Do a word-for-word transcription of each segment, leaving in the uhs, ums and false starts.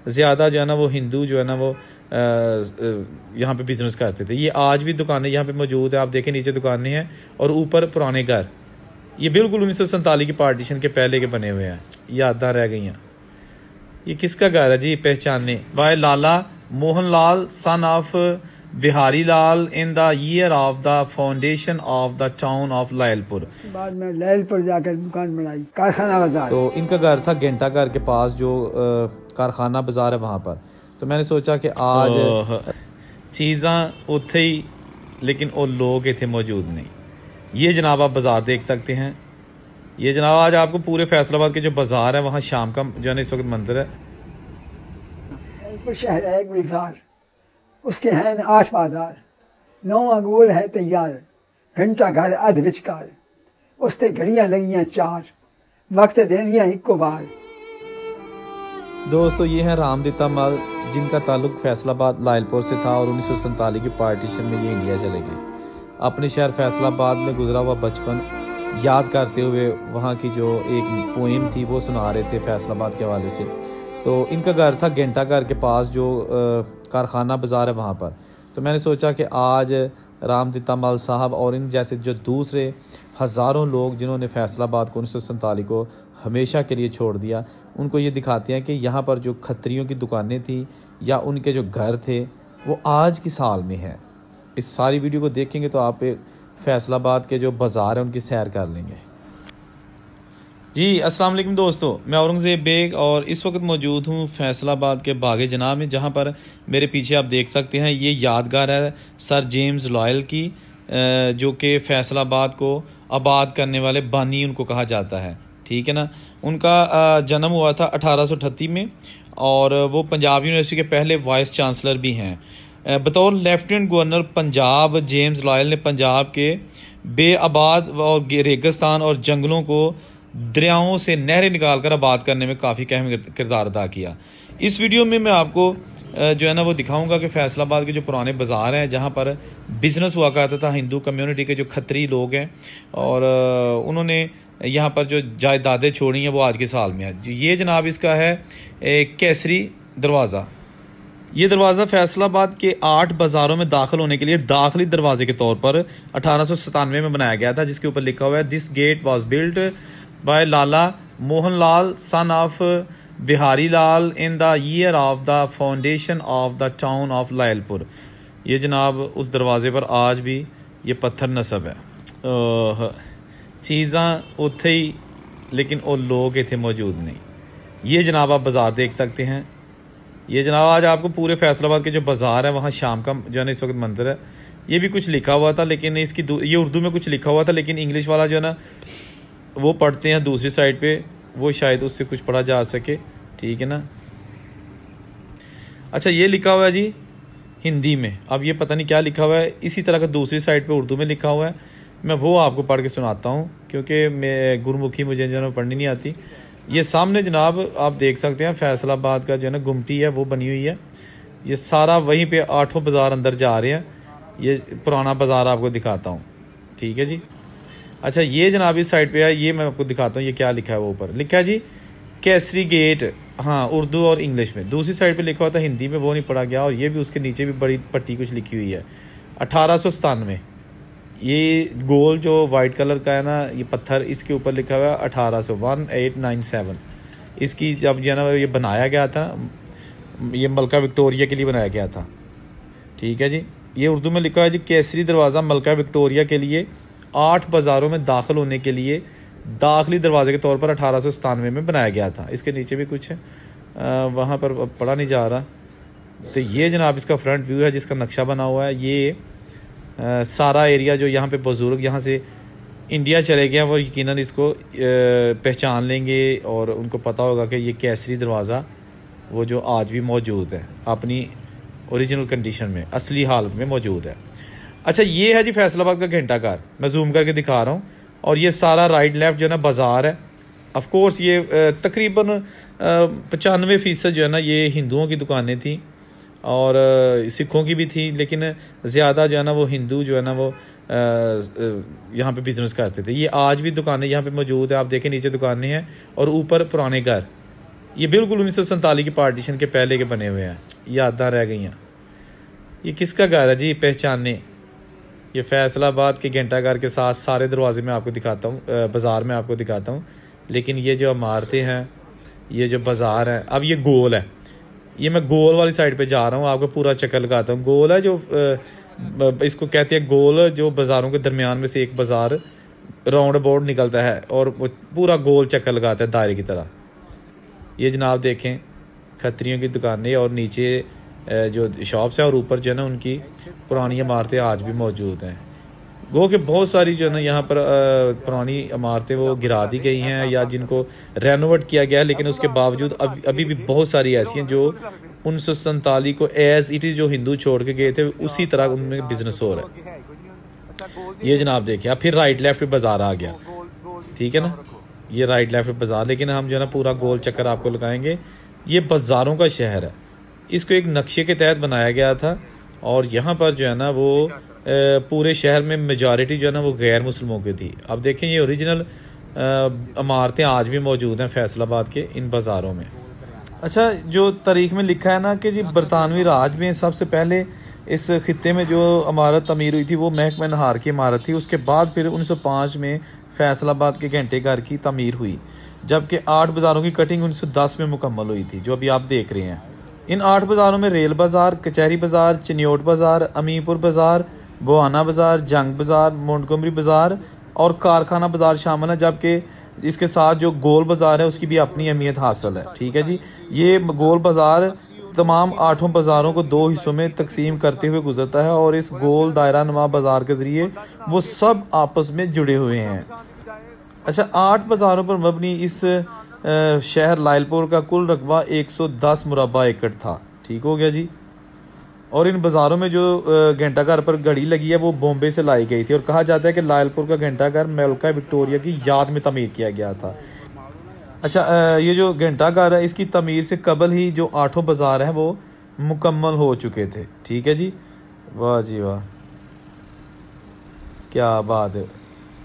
ज़्यादा जो है ना वो हिंदू जो है ना वो यहाँ पे बिज़नेस करते थे। ये आज भी दुकानें यहाँ पे मौजूद है, आप देखें नीचे दुकानें हैं और ऊपर पुराने घर। ये बिल्कुल उन्नीस सौ सैंतालीस की पार्टीशन के पहले के बने हुए हैं, यादां रह गई हैं। ये किसका घर है जी, पहचाने by Lala Mohan Lal son of Bihari Lal in the year of the foundation of the town of Lyallpur. बाद में लायलपुर जाकर दुकान बनाई, कारखाना बाजार। तो इनका घर था घंटा घर के पास जो कारखाना बाजार है वहाँ पर। तो मैंने सोचा कि आज चीज़ां उत्थे ही लेकिन वो लोग इतने मौजूद नहीं। ये जनाब आप बाज़ार देख सकते हैं। ये जनाब आज आपको पूरे फैसलाबाद के जो बाज़ार है वहाँ शाम का जो है इस वक्त मंजर है। शहर है गुलजार, उसके हैं आठ बाजार, नौ अंगूर है तैयार, घंटा घर अध विचकार, उसते घड़ियाँ लगियाँ चार, वक्त देनियाँ इक्को बार। दोस्तों ये है रामदिता मल, जिनका ताल्लुक फैसलाबाद लायलपुर से था और उन्नीस सौ सैंतालीस की पार्टीशन में ये इंडिया चले गए। अपने शहर फैसलाबाद में गुजरा हुआ बचपन याद करते हुए वहाँ की जो एक पोएम थी वो सुना रहे थे फैसलाबाद के हवाले से। तो इनका घर था घंटा घर के पास जो कारखाना बाज़ार है वहाँ पर। तो मैंने सोचा कि आज रामदिता मल साहब और इन जैसे जो दूसरे हज़ारों लोग जिन्होंने फैसलाबाद को उन्नीस सौ सैंतालीस को हमेशा के लिए छोड़ दिया, उनको ये दिखाते हैं कि यहाँ पर जो खत्रियों की दुकानें थी या उनके जो घर थे वो आज की साल में हैं। इस सारी वीडियो को देखेंगे तो आप फैसलाबाद के जो बाज़ार हैं उनकी सैर कर लेंगे। जी अस्सलाम वालेकुम दोस्तों, मैं औरंगज़ेब बेग और इस वक्त मौजूद हूँ फैसलाबाद के बागे जनाब में, जहाँ पर मेरे पीछे आप देख सकते हैं ये यादगार है सर जेम्स लॉयल की, जो कि फैसलाबाद को आबाद करने वाले बानी उनको कहा जाता है, ठीक है ना। उनका जन्म हुआ था अठारह सौ अठत्तीस में और वो पंजाब यूनिवर्सिटी के पहले वाइस चांसलर भी हैं। बतौर lieutenant governor Punjab James Lyall ने पंजाब के बेआबाद और रेगिस्तान और जंगलों को दरियाओं से नहरें निकालकर आबाद करने में काफ़ी अहम किरदार अदा किया। इस वीडियो में मैं आपको जो है ना वो दिखाऊंगा कि फैसलाबाद के जो पुराने बाज़ार हैं जहाँ पर बिज़नेस हुआ करता था हिंदू कम्युनिटी के जो खत्री लोग हैं और उन्होंने यहाँ पर जो जायदादें छोड़ी हैं वो आज के साल में है। ये जनाब इसका है एक केसरी दरवाज़ा। ये दरवाज़ा फैसलाबाद के आठ बाज़ारों में दाखिल होने के लिए दाखिली दरवाजे के तौर पर अठारह सौ सतानवे में बनाया गया था, जिसके ऊपर लिखा हुआ है this gate was built by Lala Mohan Lal son of Bihari Lal in the year of the foundation of the town of Lyallpur. ये जनाब उस दरवाजे पर आज भी ये पत्थर नस्ब है। चीज़ां उत्थे ही लेकिन वो लोग इतने मौजूद नहीं। ये जनाब आप बाज़ार देख सकते हैं। ये जनाब आज आपको पूरे फैसलाबाद के जो बाज़ार है वहाँ शाम का जो है इस वक्त मंजर है। ये भी कुछ लिखा हुआ था लेकिन इसकी ये उर्दू में कुछ लिखा हुआ था लेकिन इंग्लिश वाला जो है ना वो पढ़ते हैं दूसरी साइड पे, वो शायद उससे कुछ पढ़ा जा सके, ठीक है ना। अच्छा ये लिखा हुआ है जी हिंदी में, अब ये पता नहीं क्या लिखा हुआ है। इसी तरह का दूसरी साइड पे उर्दू में लिखा हुआ है, मैं वो आपको पढ़ के सुनाता हूँ क्योंकि मैं गुरमुखी मुझे जो है पढ़नी नहीं आती। ये सामने जनाब आप देख सकते हैं फैसलाबाद का जो है ना गुमटी है वो बनी हुई है। ये सारा वहीं पे आठों बाज़ार अंदर जा रहे हैं। ये पुराना बाज़ार आपको दिखाता हूँ, ठीक है जी। अच्छा ये जनाब इस साइड पे है, ये मैं आपको दिखाता हूँ। ये क्या लिखा है वो ऊपर लिखा है जी केसरी गेट, हाँ उर्दू और इंग्लिश में। दूसरी साइड पे लिखा हुआ था हिंदी में, वो नहीं पढ़ा गया। और ये भी उसके नीचे भी बड़ी पट्टी कुछ लिखी हुई है अठारह सौ सतानवे। ये गोल जो वाइट कलर का है ना ये पत्थर, इसके ऊपर लिखा हुआ है अठारह सौ वन एट नाइन सेवन। इसकी जब जो है ना ये बनाया गया था, ये मलका विक्टोरिया के लिए बनाया गया था, ठीक है जी। ये उर्दू में लिखा है जी केसरी दरवाज़ा मलका विक्टोरिया के लिए आठ बाज़ारों में दाखिल होने के लिए दाखिली दरवाजे के तौर पर अठारह सौ सतानवे में बनाया गया था। इसके नीचे भी कुछ है, वहाँ पर पढ़ा नहीं जा रहा। तो ये जनाब इसका फ्रंट व्यू है जिसका नक्शा बना हुआ है। ये आ, सारा एरिया जो यहाँ पे बुजुर्ग यहाँ से इंडिया चले गए हैं वो यकीनन इसको आ, पहचान लेंगे और उनको पता होगा कि ये केसरी दरवाज़ा वो जो आज भी मौजूद है अपनी ओरिजिनल कंडीशन में, असली हालत में मौजूद है। अच्छा ये है जी फैसलाबाद का घंटा घर, मैं जूम करके दिखा रहा हूँ। और ये सारा राइट लेफ्ट जो है ना बाज़ार है। ऑफ कोर्स ये तकरीबन पचानवे फ़ीसद जो है ना ये हिंदुओं की दुकानें थी और सिखों की भी थी, लेकिन ज़्यादा जो है ना वो हिंदू जो है ना वो यहाँ पे बिज़नेस करते थे। ये आज भी दुकानें यहाँ पे मौजूद है, आप देखें नीचे दुकानें हैं और ऊपर पुराने घर। ये बिल्कुल उन्नीस सौ सैंतालीस की पार्टीशन के पहले के बने हुए हैं, यादां रह गई हैं। ये किसका घर है जी, पहचाने? ये फैसलाबाद के घंटा घर के साथ सारे दरवाजे में आपको दिखाता हूँ, बाज़ार में आपको दिखाता हूँ। लेकिन ये जो इमारतें हैं, ये जो बाज़ार है, अब ये गोल है, ये मैं गोल वाली साइड पे जा रहा हूँ, आपको पूरा चक्कर लगाता हूँ। गोल है जो इसको कहते हैं गोल, जो बाज़ारों के दरमियान में से एक बाज़ार राउंड बोर्ड निकलता है और वो पूरा गोल चक्कर लगाता है दायरे की तरह। ये जनाब देखें खत्रियों की दुकानें और नीचे जो शॉप्स हैं और ऊपर जो है ना उनकी पुरानी इमारतें आज भी मौजूद हैं। गो कि बहुत सारी जो है ना यहाँ पर पुरानी इमारतें वो गिरा दी गई हैं या जिनको रेनोवेट किया गया है, लेकिन उसके बावजूद अब अभी भी बहुत सारी ऐसी हैं जो उन्नीस सौ सैंतालीस को एज इट इज़ जो हिंदू छोड़ के गए थे उसी तरह उनमें बिजनेस हो रहा है। ये जनाब देखिए, अब फिर राइट लेफ्ट बाजार आ गया, ठीक है ना, ये राइट लेफ्ट बाजार। लेकिन हम जो है ना पूरा गोल चक्कर आपको लगाएंगे। ये बाज़ारों का शहर है, इसको एक नक्शे के तहत बनाया गया था और यहाँ पर जो है ना वो पूरे शहर में मेजॉरिटी जो है ना वो गैर मुस्लिमों की थी। अब देखें ये ओरिजिनल इमारतें आज भी मौजूद हैं फैसलाबाद के इन बाज़ारों में। अच्छा, जो तारीख में लिखा है ना कि जी बरतानवी राज में सबसे पहले इस खित्ते में जो इमारत तमीर हुई थी वो महकमा नहार की इमारत थी। उसके बाद फिर उन्नीस सौ पाँच में फैसलाबाद के घंटे घर की तमीर हुई, जबकि आठ बाज़ारों की कटिंग उन्नीस सौ दस में मुकम्मल हुई थी, जो अभी आप देख रहे हैं। इन आठ बाज़ारों में रेल बाज़ार, कचहरी बाज़ार, चिन्योट बाज़ार, अमीरपुर बाज़ार, बोआना बाज़ार, जंग बाज़ार, मोंटगोमरी बाज़ार और कारखाना बाज़ार शामिल है। जबकि इसके साथ जो गोल बाज़ार है उसकी भी अपनी अहमियत हासिल है, ठीक है जी। ये गोल बाज़ार तमाम आठों बाज़ारों को दो हिस्सों में तकसीम करते हुए गुजरता है और इस गोल दायरा नुमा बाज़ार के ज़रिए वो सब आपस में जुड़े हुए हैं। अच्छा, आठ बाज़ारों पर मबनी इस शहर लायलपुर का कुल रकबा एक सौ दस मुरबा एकड़ था, ठीक हो गया जी। और इन बाज़ारों में जो घंटा घर पर घड़ी लगी है वो बॉम्बे से लाई गई थी और कहा जाता है कि लायलपुर का घंटा घर मलका विक्टोरिया की याद में तमीर किया गया था। अच्छा, ये जो घंटा घर है इसकी तमीर से कबल ही जो आठों बाज़ार हैं वो मुकम्मल हो चुके थे, ठीक है जी। वाह जी वाह, क्या बात है।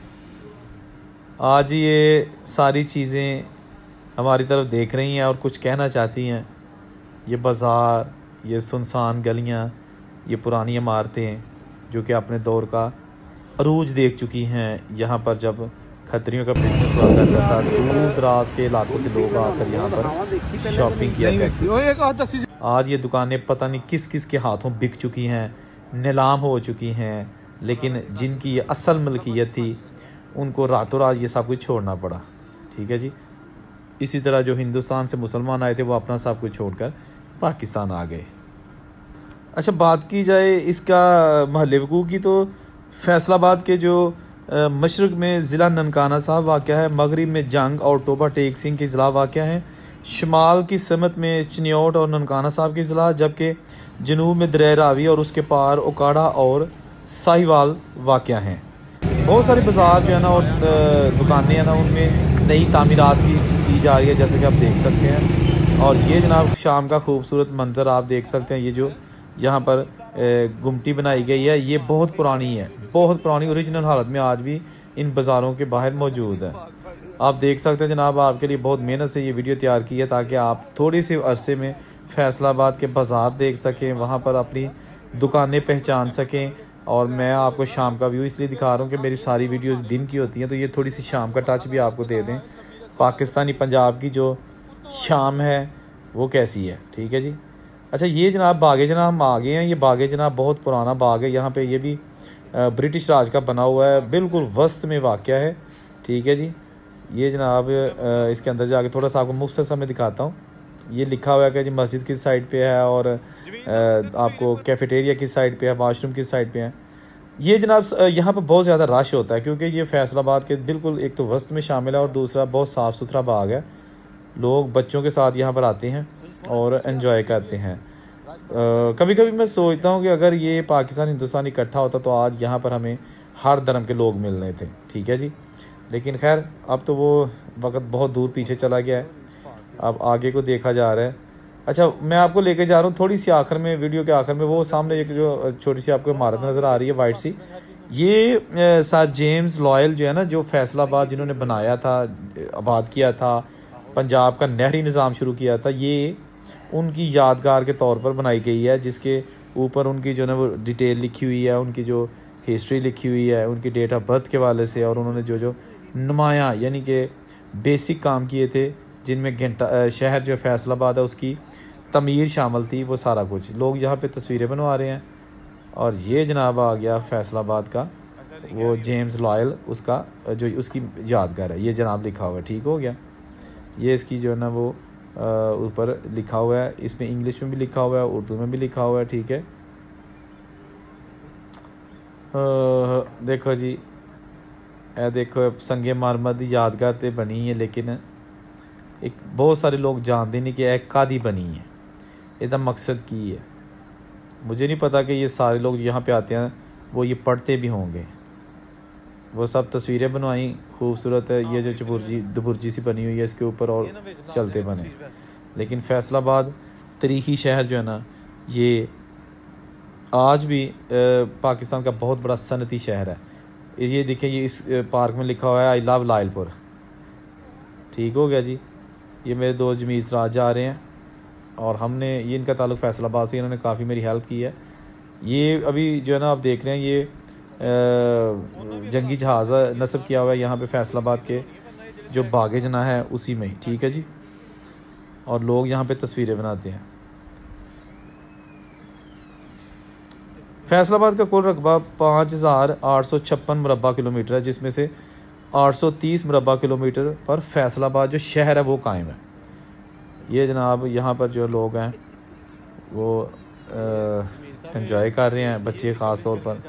आज ये सारी चीज़ें हमारी तरफ देख रही हैं और कुछ कहना चाहती हैं। ये बाज़ार, ये सुनसान गलियां, ये पुरानी इमारतें जो कि अपने दौर का अरूज देख चुकी हैं। यहाँ पर जब खत्रियों का बिजनेस हुआ करता था, दूर दराज के इलाकों से लोग आकर यहाँ पर शॉपिंग किया करते थे। आज ये दुकानें पता नहीं किस किस के हाथों बिक चुकी हैं, नीलाम हो चुकी हैं, लेकिन जिनकी ये असल मलकियत थी उनको रातों रात ये सब कुछ छोड़ना पड़ा, ठीक है जी। इसी तरह जो हिंदुस्तान से मुसलमान आए थे वो अपना सब कुछ छोड़कर पाकिस्तान आ गए। अच्छा, बात की जाए इसका महल वकूअ की तो फैसलाबाद के जो मशरक़ में ज़िला ननकाना साहब वाक़या है, मगरिब में जंग और टोबा टेक सिंह की ज़िला वाक़या है, शुमाल की समत में चिन्योट और ननकाना साहब की ज़िला, जबकि जनूब में दरिया रावी और उसके पार ओकाड़ा और साहिवाल वाक़या हैं। बहुत सारे बाज़ार जो है ना और दुकानें हैं ना उनमें नई तामीरात भी की जा रही है, जैसे कि आप देख सकते हैं। और ये जनाब शाम का खूबसूरत मंजर आप देख सकते हैं। ये जो यहाँ पर गुमटी बनाई गई है ये बहुत पुरानी है, बहुत पुरानी ओरिजिनल हालत में आज भी इन बाज़ारों के बाहर मौजूद है। आप देख सकते हैं जनाब, आपके लिए बहुत मेहनत से ये वीडियो तैयार की है ताकि आप थोड़ी सी अरसे में फैसलाबाद के बाज़ार देख सकें, वहाँ पर अपनी दुकानें पहचान सकें। और मैं आपको शाम का व्यू इसलिए दिखा रहा हूँ कि मेरी सारी वीडियोस दिन की होती हैं, तो ये थोड़ी सी शाम का टच भी आपको दे दें। पाकिस्तानी पंजाब की जो शाम है वो कैसी है, ठीक है जी। अच्छा, ये जनाब बागे जनाब हम आ गए हैं। ये बागे जनाब बहुत पुराना बाग है, यहाँ पे ये भी ब्रिटिश राज का बना हुआ है, बिल्कुल वस्त में वाक़या है, ठीक है जी। ये जनाब इसके अंदर जाके थोड़ा सा आपको मुख्तसर में दिखाता हूँ। ये लिखा हुआ है कि जी मस्जिद किस साइड पे है और आपको कैफेटेरिया किस साइड पे है, वाशरूम किस साइड पे है। ये जनाब यहाँ पर बहुत ज़्यादा रश होता है क्योंकि ये फैसलाबाद के बिल्कुल एक तो वस्त में शामिल है और दूसरा बहुत साफ़ सुथरा बाग है। लोग बच्चों के साथ यहाँ पर आते हैं और एंजॉय करते हैं। कभी कभी मैं सोचता हूँ कि अगर ये पाकिस्तान हिंदुस्तान इकट्ठा होता तो आज यहाँ पर हमें हर धर्म के लोग मिलने थे, ठीक है जी। लेकिन खैर अब तो वो वक्त बहुत दूर पीछे चला गया है, अब आगे को देखा जा रहा है। अच्छा, मैं आपको लेके जा रहा हूँ थोड़ी सी आखिर में, वीडियो के आखिर में, वो सामने एक जो छोटी सी आपको इमारत नज़र आ रही है वाइट सी, ये सर जेम्स लॉयल जो है ना, जो फैसलाबाद जिन्होंने बनाया था, आबाद किया था, पंजाब का नहरी निज़ाम शुरू किया था, ये उनकी यादगार के तौर पर बनाई गई है, जिसके ऊपर उनकी जो है वो डिटेल लिखी हुई है, उनकी जो हिस्ट्री लिखी हुई है, उनकी डेट ऑफ बर्थ के वाले से, और उन्होंने जो जो नुमाया यानी कि बेसिक काम किए थे, जिनमें घंटा शहर जो फैसलाबाद है उसकी तमीर शामिल थी, वो सारा कुछ लोग यहाँ पे तस्वीरें बनवा रहे हैं। और ये जनाब आ गया फैसलाबाद का वो जेम्स लॉयल, उसका जो उसकी यादगार है, ये जनाब लिखा हुआ है, ठीक हो गया। ये इसकी जो है ना वो ऊपर लिखा हुआ है, इसमें इंग्लिश में भी लिखा हुआ है, उर्दू में भी लिखा हुआ है, ठीक है। आ, देखो जी, ए देखो संगे मरमर दी यादगार तो बनी है, लेकिन एक बहुत सारे लोग जानते नहीं कि एक कादी बनी है, इसका मकसद की है। मुझे नहीं पता कि ये सारे लोग यहाँ पे आते हैं वो ये पढ़ते भी होंगे। वो सब तस्वीरें बनवाई खूबसूरत है, ये जो चबुर्जी दुबुर्जी सी बनी हुई है इसके ऊपर, और चलते बने। लेकिन फैसलाबाद तारीखी शहर जो है ना, ये आज भी पाकिस्तान का बहुत बड़ा सनती शहर है। ये देखिए, ये इस पार्क में लिखा हुआ है आई लव लायलपुर, ठीक हो गया जी। ये मेरे दोस्त जमीस राज जा रहे हैं, और हमने ये इनका ताल्लुक़ फैसलाबाद से, इन्होंने काफ़ी मेरी हेल्प की है। ये अभी जो है ना आप देख रहे हैं, ये जंगी जहाज़ नस्ब किया हुआ है यहाँ पे फैसलाबाद के जो बागे जना है उसी में, ठीक है जी। और लोग यहाँ पे तस्वीरें बनाते हैं। फैसलाबाद का कुल रकबा पाँच हज़ार आठ सौ छप्पन मुरबा किलोमीटर है, जिसमें से आठ सौ तीस मुरबा किलोमीटर पर फैसलाबाद जो शहर है वो कायम है। ये जनाब यहाँ पर जो लोग हैं वो एंजॉय कर रहे हैं, बच्चे ख़ास तौर पर।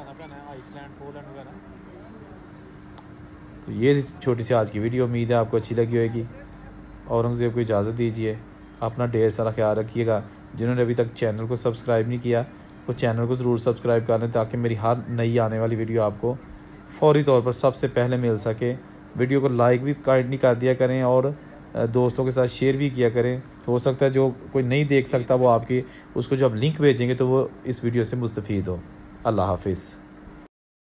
तो ये छोटी सी आज की वीडियो, उम्मीद है आपको अच्छी लगी होगी। औरंगज़ेब को इजाज़त दीजिए, अपना ढेर सारा ख्याल रखिएगा। जिन्होंने अभी तक चैनल को सब्सक्राइब नहीं किया वो चैनल को ज़रूर सब्सक्राइब कर लें, ताकि मेरी हर नई आने वाली वीडियो आपको फौरी तौर पर सबसे पहले मिल सके। वीडियो को लाइक भी काइंडली कर दिया करें, और दोस्तों के साथ शेयर भी किया करें। हो सकता है जो कोई नहीं देख सकता वो आपकी उसको जब लिंक भेजेंगे तो वो इस वीडियो से मुस्तफ़ीद हो। अल्लाह हाफिज़।